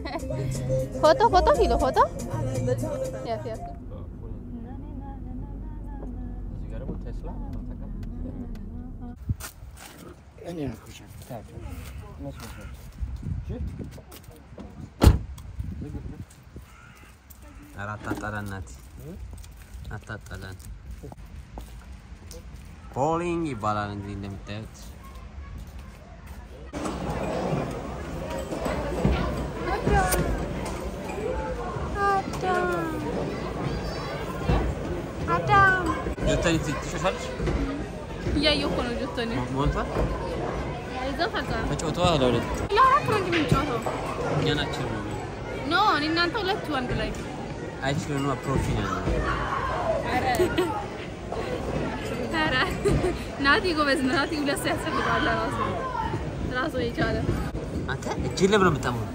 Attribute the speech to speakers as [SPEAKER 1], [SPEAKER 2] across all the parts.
[SPEAKER 1] foto filo foto ya
[SPEAKER 2] أنا أخش تعال نسمع شوف
[SPEAKER 3] أتطلع ناتي أتطلع bowling يبالا نجري نمتت
[SPEAKER 1] Adam
[SPEAKER 3] جوتاني تشوفش
[SPEAKER 1] يا يكون جوتاني
[SPEAKER 3] مونتا
[SPEAKER 1] إذا فكر
[SPEAKER 3] تشوتوا ولا لا
[SPEAKER 1] لا أكرم من جوتو
[SPEAKER 3] يانا تشوفوا
[SPEAKER 1] no إن أنت ولا توان بلاي
[SPEAKER 3] actually no professional
[SPEAKER 1] ترى ناتي قبض ناتي ولا سياسة بقى راسه يجاله
[SPEAKER 3] أنت جيل بنا بتأمل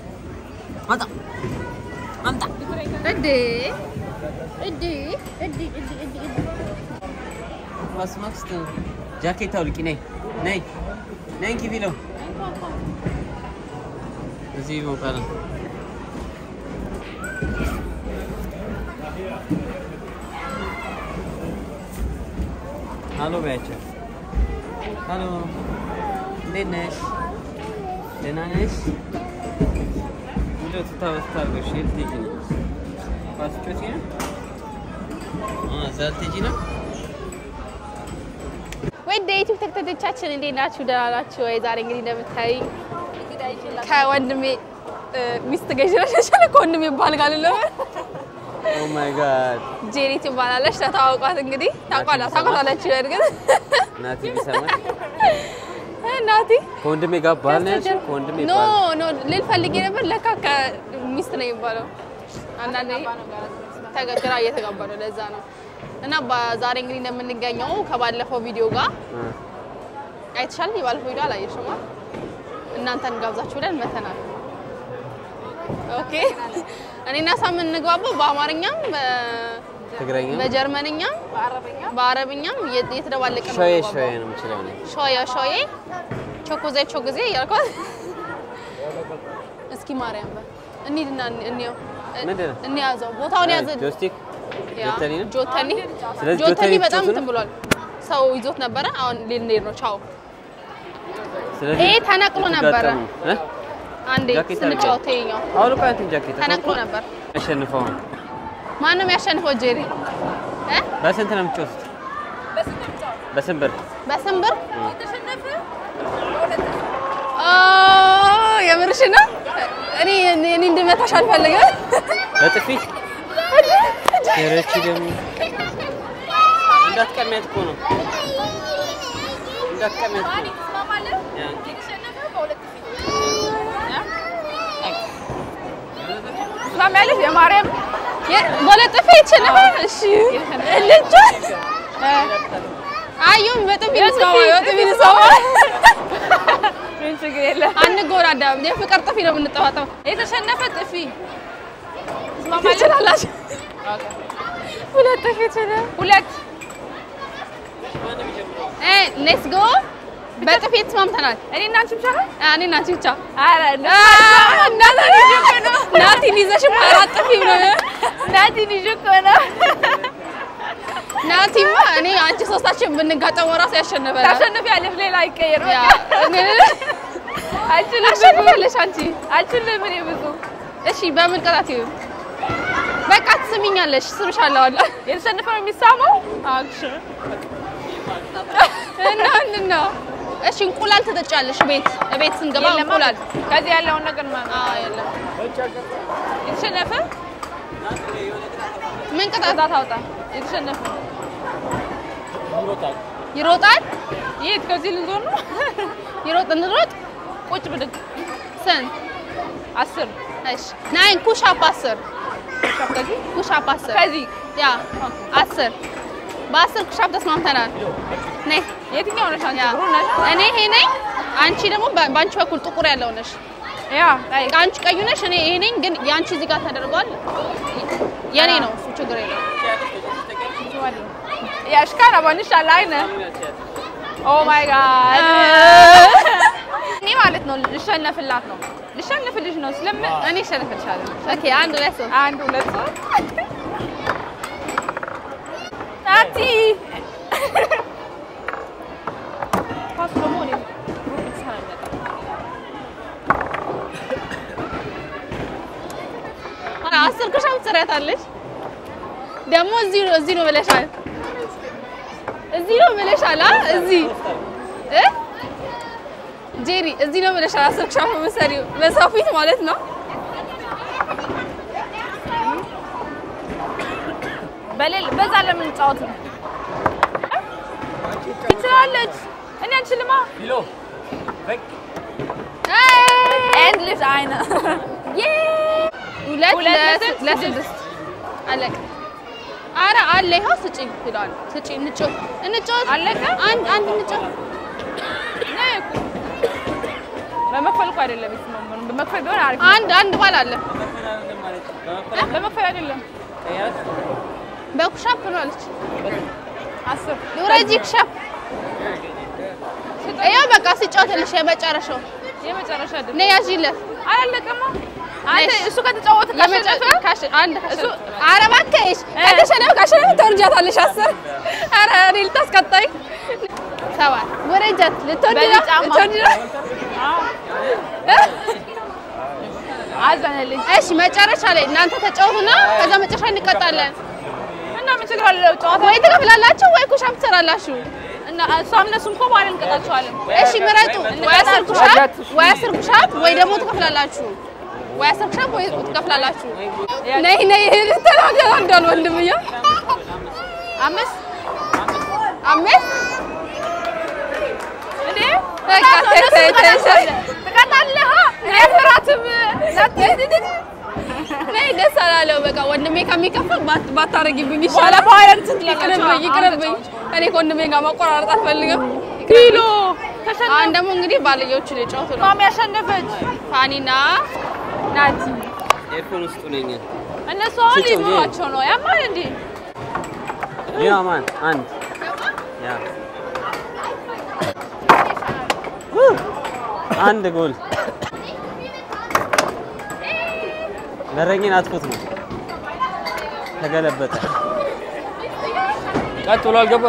[SPEAKER 3] أنت
[SPEAKER 1] أدي
[SPEAKER 3] بس ما كستن جاكيت أولك ناي كيف له زي ما قالن هالو بيتش هالو دينش دينانش وجو تتابع بشيل تيجينا بس تيجينا زال تيجينا
[SPEAKER 1] ወደ ዩቲዩብ ተከታታዮቻችን እንዴት ናችሁ? ደህና ናችሁ ወይ? ዛሬ እንግዲህ እንደምታይ ከወንድሜ ሚስት ጋር ይሻላል ከወንድሜ ባልጋለለ
[SPEAKER 3] ኦ ማይ ጋድ
[SPEAKER 1] ጄሪ ትባላለች ተታውቋት እንግዲህ ታውቃላችሁ እርግጥ
[SPEAKER 3] ናቲ ቢሰማኝ
[SPEAKER 1] ናቲ
[SPEAKER 3] ከወንድሜ ጋር ባል ነው ያልሽው ከወንድሜ ባል
[SPEAKER 1] ኖ ልል ፈልጌ ነበር ለካ ከሚስት ነው የሚባለው አንዳንዴ ተገግራ እየተጋባ ነው ለዛ ነው እና ዛሬ እንግዲህ እንደምንገኘው ከባለፈው ቪዲዮ ጋር አይተሻል የባለፈው ቪዲዮ አላየሽም እናንተን ጋብዛችሁ ብለን መተናል ኦኬ እኔና ሳምን እንግባባው በአማርኛም
[SPEAKER 3] ትግረኛ
[SPEAKER 1] በጀርመንኛም በአረብኛም የተደባለቀ ነው
[SPEAKER 3] ሾዬ ነው የምችለው ነው
[SPEAKER 1] ሾዬ ቾኮዜ ያልኳት እስኪ ማርያም እንሂድና እንየው እንያዘው ቦታውን ያዘ
[SPEAKER 3] ጆስቲክ
[SPEAKER 1] ጆተኒ በጣም ተብሏል ሰው ይዞት ነበር አሁን ልንሄድ ነው ቻው ስለዚህ ተነቅሎ ነበር አንዴ ስንጫወተኛው
[SPEAKER 3] አሁን ቃንት ጃኬት
[SPEAKER 1] ተነቅሎ ነበር
[SPEAKER 3] አሸንፈው
[SPEAKER 1] ማንም ያሸንፈው ጄሪ
[SPEAKER 3] በስንት ነው የምትጮት በስንብር
[SPEAKER 1] የተሸነፈ የምርሽ ነው እኔ እንደመታሽ አልፈልግም
[SPEAKER 3] በጥፊ يرتشي جميل عندك كمية كونه عندك كمية كونه
[SPEAKER 1] سلام عليك يا مريم ولا طفيت شنو شي اللي جاي ايوه بطفي سوا من شكل انا غورادا دي فكر طفي ነው የምንጠዋጠው የተሸነፈ ጥፊ سلام عليك ሁለት ተፈተነ ሁለት ሌትስ ጎ በጥፊት ማምተናል እኔና አንቺ ብቻ እኔና አንቺ ብቻ አረ ናቲ ሊዘሽ ማራት ጥፊ ነው ናቲ ሊጀኮ ነው ናቲማ እኔ አንቺ ሶስታችን ብንጋጠመው ራስ ያሸነፈናል ታሸንፊያለሽ ሌላ አይቀየርም አልችልም አንቺ አልችልም እኔ ብዙ እሺ በምን ቀጣት ይሁን በቃ ትስሚኛለሽ ስምሻለሁ አላ የተሸነፈው የሚሳመው አክሽ እና እሺ እንቁላል ተጠጫለሽ ቤት ስንገባ እንቁላል ከዚህ ያለውን ነገር ማለት የለም የተሸነፈ ምን ቅጣት ታውጣ የተሸነፈ ይሮጣል የት ከዚህ ልንዞር ነው እንሮጥ ቁጭ ብድግ ስንት 10 እሺ ናይን ኩሽ አፕ 10 ኩሽ አፕ 10 ከዚህ ያ 10 በ10 ኩሽ አፕ ተስማምተናል ነይ የትኛው ነሽ አንቺ ብሩ ነሽ እኔ ይሄ ነኝ አንቺ ደግሞ ባንቺ በኩል ጥቁር ያለው ነሽ ያ አንቺ ቀዩ ነሽ እኔ ይሄ ነኝ ግን ያንቺ እዚህ ጋር ተደርጓል የኔ ነው እሱ ችግር የለም ያሽካራ ባንሽ አላይነ ኦ ማይ ጋድ እኔ ማለት ነው ልሸነፍላት ነው ልሸነፍልሽ ነው ስለምን እኔ ሸነፍልሻለሁ ኦኬ አንድ ሁለት ሶስት ታቲ ፓስ ለሞኔ አና አስር ኩሻም ትሰራታለሽ ደሞ እዚህ ነው ብለሻል እዚህ ነው ብለሻል እዚህ ጄሪ እዚህ ነው ብለሻል አስር ኩሻም መሰሪው በሳፊት ማለት ነው በሌል በዛ ለምን ጫወት ነው ይችላልች እኔ አንችልማ ቢሎ በቅ ኤንድ ሊፍት አይና ሁለት ለስድስት አለቀ አረ አለ ይኸው ስጪኝ ይላል ስጪኝ እንጫወት አለቀ አንድ እንጫወት ነይኩ በመክፈል እኮ አይደለም ይስማማን በመክፈል ቢሆን አሪፍ አንድ ባል አለ በመክፈል አይደለም በኩሻፕ ነው አለች 10 ዱረጂ ኩሻፕ እያ በቃ ሲጫወትልሽ የመጨረሻው አይደለም ነይ ያጂለት አላለቀማ አንተ እሱ ከተጫወተ ካሸነፈ አንድ እሱ ኧረ እባክሽ ካሸነፈ ተወርጃታለሽ 10 ኧረ ሪል ታስቀጣይ 7 ወረጃት ልትወርጂ አዘነልኝ እሺ መጨረሻ ላይ እናንተ ተጫወቱና ከዛ መጨረሻ እንቀጣለን እና ምን ችግር አለው ጨዋታ ወይ ትከፍላላችሁ ወይ ኩሻፕ ትሰራላችሁ እና እነሱም እኮ ማለት እንቀጣቸዋለን እሺ ምረጡ ወይ 10 ኩሻፕ ወይ ደግሞ ትከፍላላችሁ ወይ 10 ኩሻፕ ወይ ትከፍላላችሁ ነይ ተናገር እንዳል ወንድምዬ 5 እንዴ ተቃጣለህ ነፍራትም ነይ ደስ አላለው በቃ ወንድሜ ከሚከፍል ባታረጊብኝ ይሻላል ፓረንት ይቅርብኝ እኔ ወንድሜ ጋር ማቆራረጥ አልፈልግም ኪሎ ተሸነፈ ደግሞ እንግዲህ ባለየዎቹ ልጫወቱ ነው ማሚ ያሸነፈች ፋኒና ናቲ
[SPEAKER 3] ኤርፎን ውስጥ ነኝ
[SPEAKER 1] እነሱ አሁን ሊሞራቸው ነው ያማን እንዴ
[SPEAKER 3] ያማን አንድ ያ አንድ ጎል በረኝን አጥፎት ነው ተገለበጠ ቀጥ ብሎ አልገባ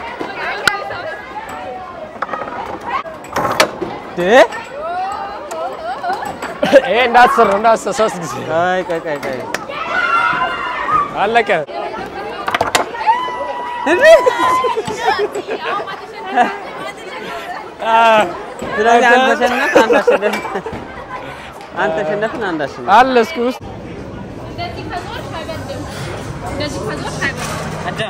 [SPEAKER 3] እንዳትሰር ሶስት ጊዜ ቀይ አለቀ ስለዚህ አንተ ሸነፍን አንዳሽን አለስኩ ውስጥ እንደዚህ ከዞር አይበድም አዳም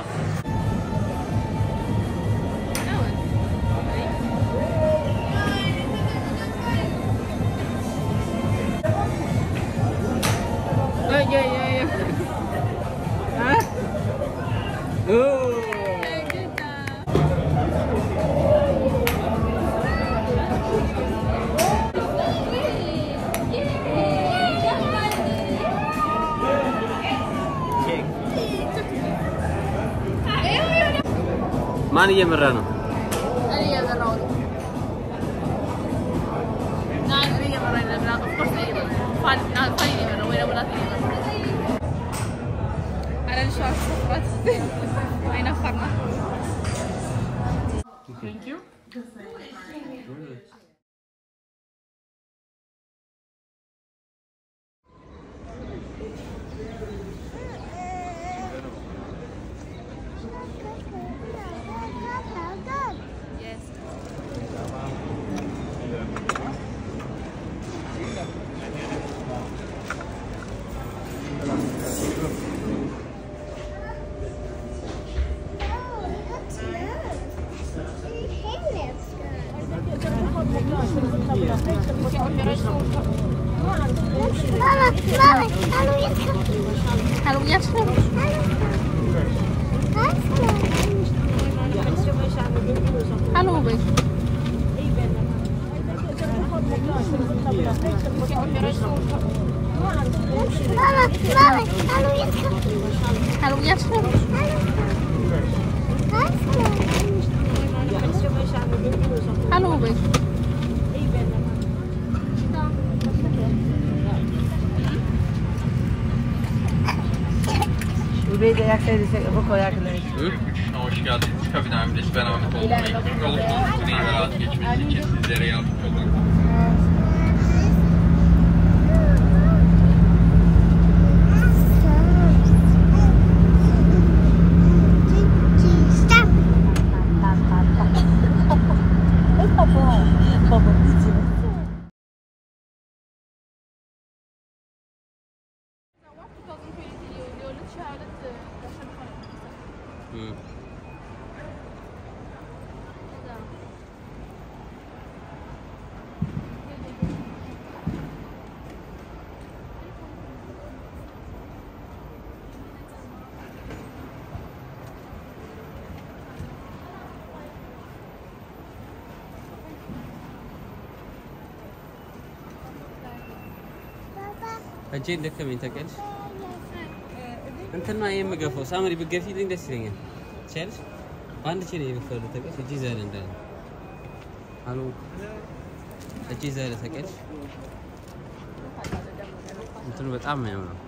[SPEAKER 3] ማን እየመራ ነው? እኔ እየመራው ነው። ናን እኔ እየመራው ነው። ኦፍኮርስ እኔ ፋኒ እየመራው ወይ ለብላት እየመራው አረን ሻርፕ ራት አይናፋርና Thank you. Hallo, baby. Hallo, jetzt. Hallo, baby.
[SPEAKER 4] weet je, ik zei dus ook al gelezen.
[SPEAKER 5] Hoş geldiniz. Kabin amiresi ben Ahmet Olgun'la ilgili olumsuz süreyi ve rahat geçmeniz için sizlere yardımcı olmak.
[SPEAKER 3] أجيب لك كم أنت كلش؟ أنت ما يم قفوا سامري بقفي لين دسرينه شلش؟ عندي شيء يبفر تكلش أجي زين عندنا هلو أجي زين تكلش أنت لو بتعمل يا ماما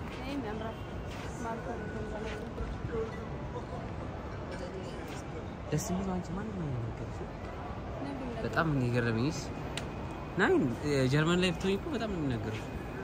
[SPEAKER 3] دسمي ما أنت ما نقول بتعمل يقربنيش ناين جرمن لايف تويكو بتعمل نقرب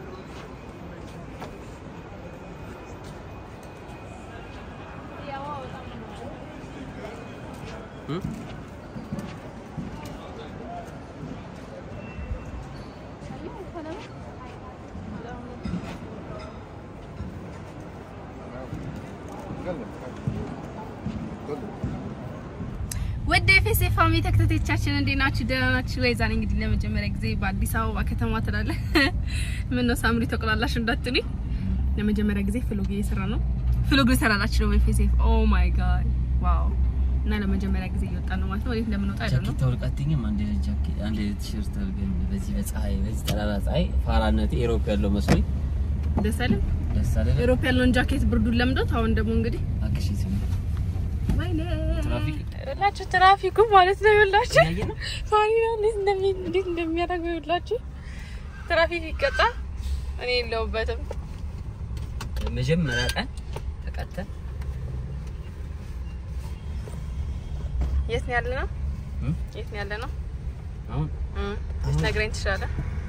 [SPEAKER 1] ወደ ፌሴ ፋሚሊ ተከታታዮቻችን እንዴት ናችሁ? ደህና ናችሁ ወይ? ዛሬ እንግዲህ ለመጀመሪያ ጊዜ በአዲስ አበባ ከተማ ተላለ ምን ነው ሳምሪ ተቆላላሽ እንዳትኒ ለመጀመሪያ ጊዜ ፍሎግ እየሰራ ነው። ፍሎግ ሰራላችሁ ነው ፌሴ ኦ ማይ ጋድ ዋው እና ለመጀመሪያ ጊዜ እየወጣ ነው ማለት ነው። ወዴት እንደምንወጣ አይደለም ነው
[SPEAKER 3] ተወልቃትኝም አንዴ ጃኬት አንዴ ቲሸርት አድርገን በዚህ በፀሐይ በዚህ ጠራራ ፀሐይ ፋራነቴ ኢሮፕ ያለው መስሎኝ
[SPEAKER 1] ደሳለም ኢሮፕ ያለውን ጃኬት ብርዱን ለምዶት አሁን ደግሞ እንግዲህ
[SPEAKER 3] አክሽ ሲም
[SPEAKER 1] ወይኔ
[SPEAKER 3] ትራፊክ
[SPEAKER 1] እላችሁ ትራፊኩ ማለት ነው ይላችሁ ፋሪና እንዴት እንደሚያደርገው ይላችሁ ትራፊክ ይቀጣ እኔ የለውበትም
[SPEAKER 3] መጀመሪያ ቀን ተቀጣ
[SPEAKER 1] የት ነው ያለነው? የት ነው ያለነው?
[SPEAKER 3] አሁን
[SPEAKER 1] ነግረኝ ትችላለህ?